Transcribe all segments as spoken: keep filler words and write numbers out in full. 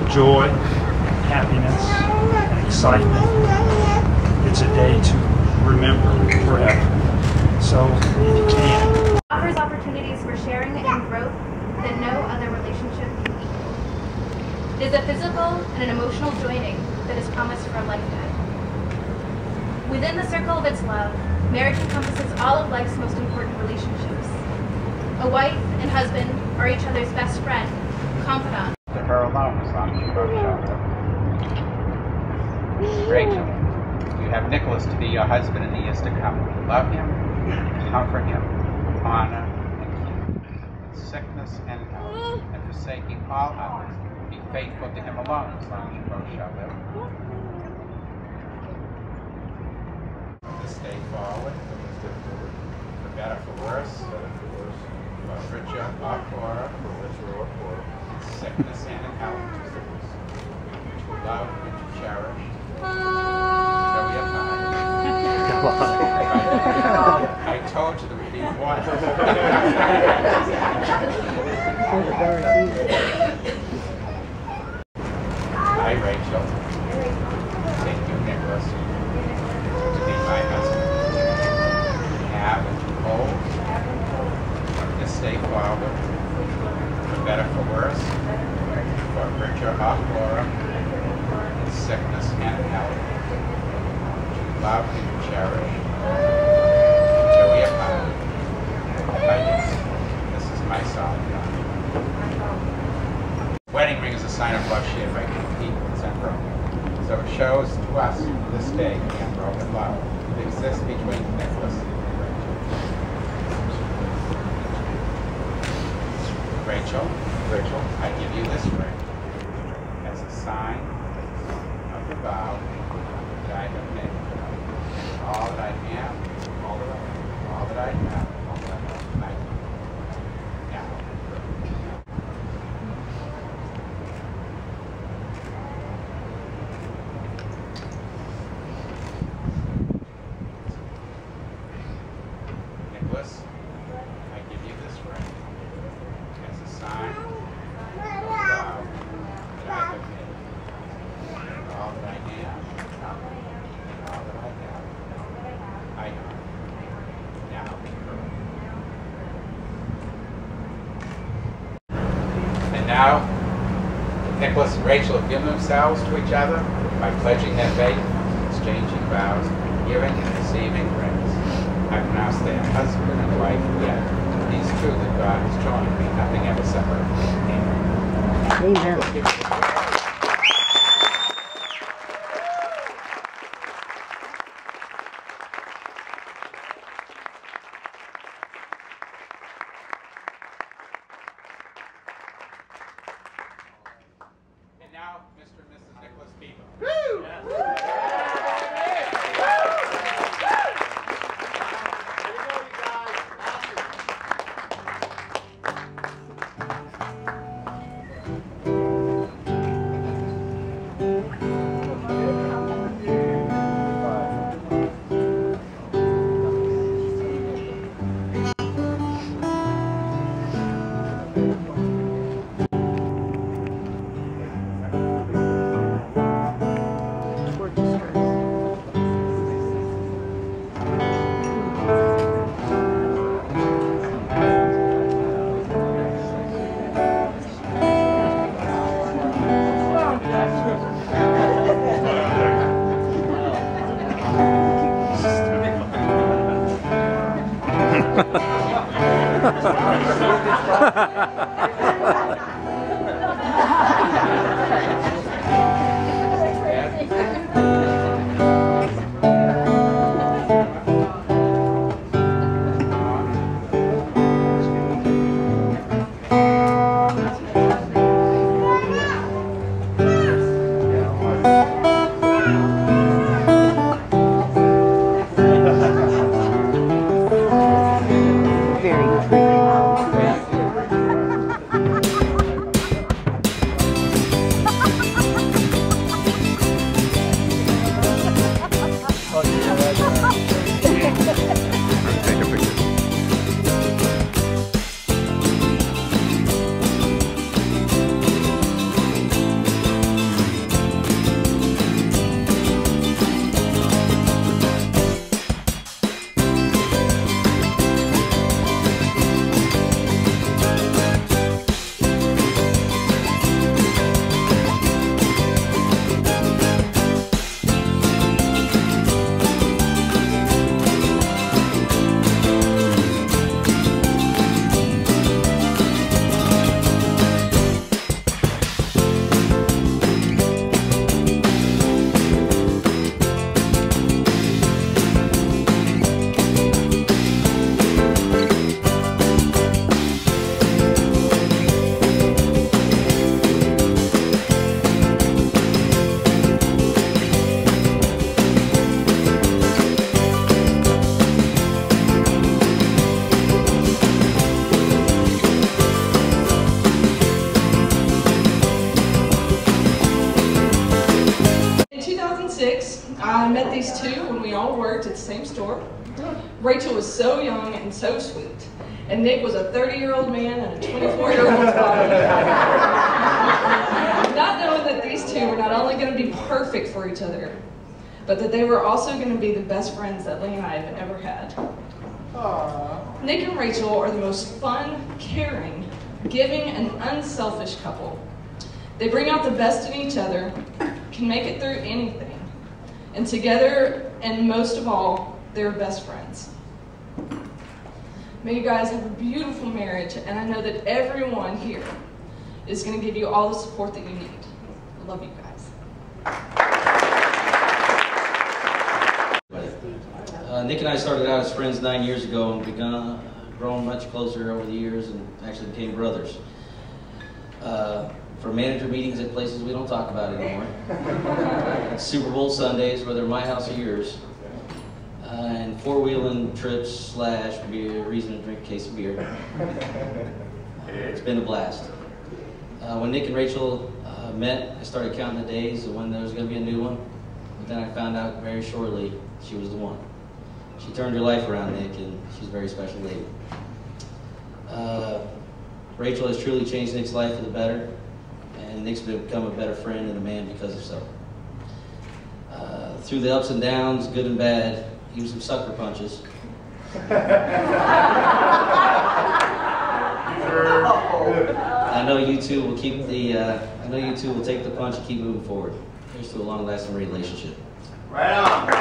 joy, happiness, and excitement. It's a day to remember forever. So, if you can. It offers opportunities for sharing and growth that no other relationship can equal. It is a physical and an emotional joining that is promised for a lifetime. Within the circle of its love, marriage encompasses all of life's most important relationships. A wife and husband are each other's best friend, confidant. To her alone, as long as you both show her. Rachel, you have Nicholas to be your husband in the years to come. Love him, comfort him, honor, and keep him. In sickness and health, and forsaking all others, be faithful to him alone as long as you both shall live. This day forward, for better, for worse, for richer or poorer, in sickness and in health, to love and to cherish. Shall we abide? I told you there would be one. I, Rachel, take you, Nicholas, to be my husband, have and to hold, from this day forward, for better, for worse, for richer or poorer, in sickness and in health, to love and to cherish, until we abide. By this, this is my solemn vow. Wedding ring is a sign of love shared by two peoples and broken. So it shows to us this day the unbroken love that exists between Nicholas and Rachel. Rachel, Rachel, I give you this ring as a sign of the vow that I have made. All that I am, all that I am, all that I have, all that I have tonight. Now. Nicholas, I give you this ring as a sign of the vow that I have made. All that I am, and all that I have, I am. Now. And now, Nicholas and Rachel have given themselves to each other by pledging their faith, exchanging vows, giving and receiving rings. I pronounce them husband and wife yet. These two that God has joined me, nothing ever separates. Amen. Amen. And now, Mister and Missus Nicholas Bieber. Woo! Very good. same store. Rachel was so young and so sweet, and Nick was a thirty-year-old man and a twenty-four-year-old's body. Not knowing that these two were not only going to be perfect for each other, but that they were also going to be the best friends that Lee and I have ever had. Aww. Nick and Rachel are the most fun, caring, giving, and unselfish couple. They bring out the best in each other, can make it through anything, and together, and most of all, they're best friends. May you guys have a beautiful marriage, and I know that everyone here is going to give you all the support that you need. I love you guys. Uh, Nick and I started out as friends nine years ago and begun uh, growing much closer over the years and actually became brothers. Uh, for manager meetings at places we don't talk about anymore. Super Bowl Sundays, whether my house or yours. Uh, and four-wheeling trips slash beer, reason to drink a case of beer. Uh, it's been a blast. Uh, when Nick and Rachel uh, met, I started counting the days of when there was going to be a new one. But then I found out very shortly she was the one. She turned her life around, Nick, and she's a very special lady. Uh, Rachel has truly changed Nick's life for the better, and Nick's become a better friend and a man because of so. Uh, through the ups and downs, good and bad, even some sucker punches. I know you two will keep the. Uh, I know you two will take the punch and keep moving forward. Here's to a long-lasting relationship. Right on.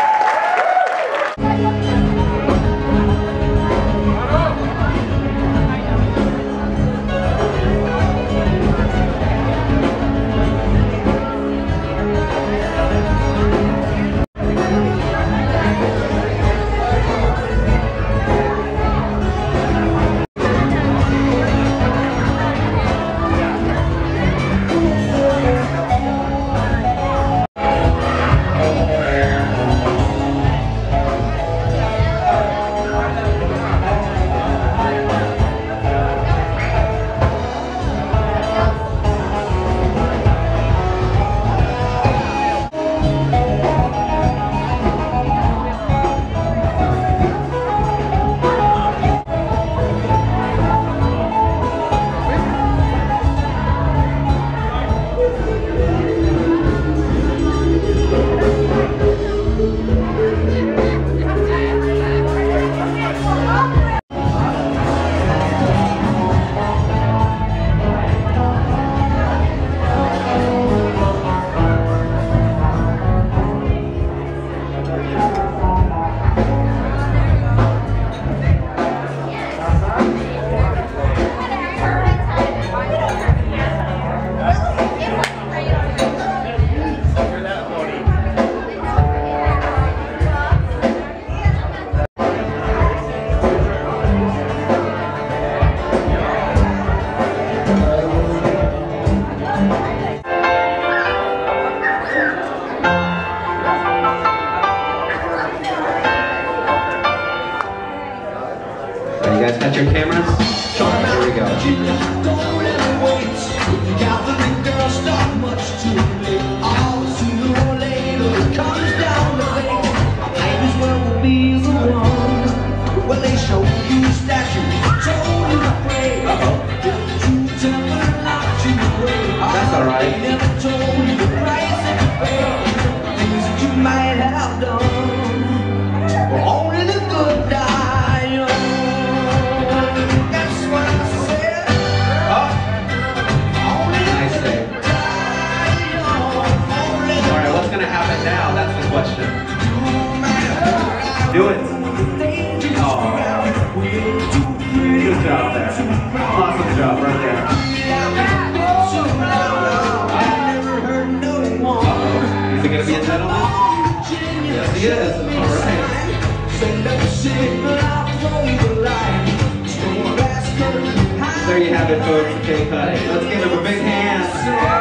You guys got your cameras? Alright, here we go. That's alright. Only the good die young. That's what I said. Oh. Nice save. Alright, what's going to happen now? That's the question. Do it. Oh. Good job there. Awesome job right there. Uh-oh. Is it going to be a gentleman? Yes, he is. Alright. There you have it, folks. Okay, cut. Let's give him a big hand.